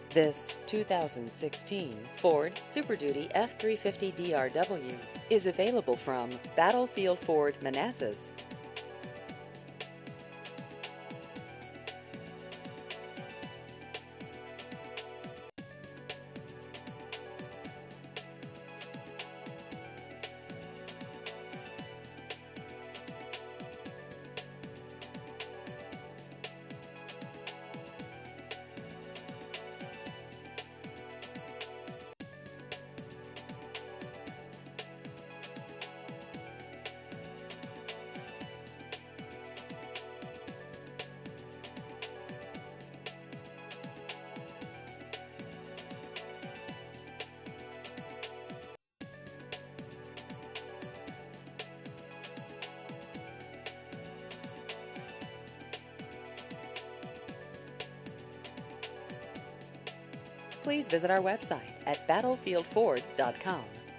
This 2016 Ford Super Duty F350 DRW is available from Battlefield Ford Manassas. Please visit our website at battlefieldford.com.